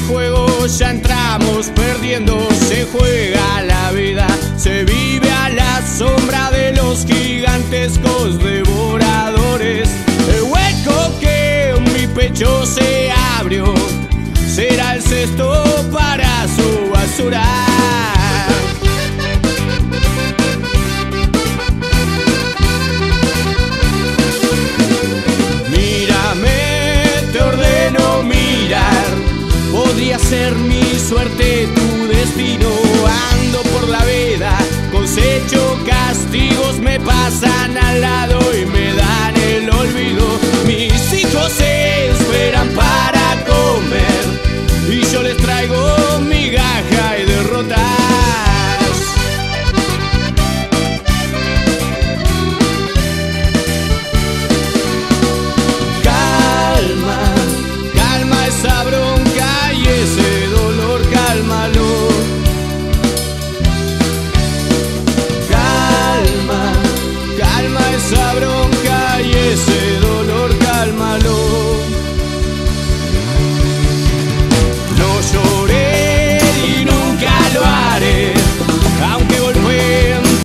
juego ya entramos perdiendo. Se juega la vida, se vive a la sombra de los gigantescos devoradores. El hueco que en mi pecho se abrió será el cesto para su basura. Mírame, te ordeno mirar. Podría ser mi suerte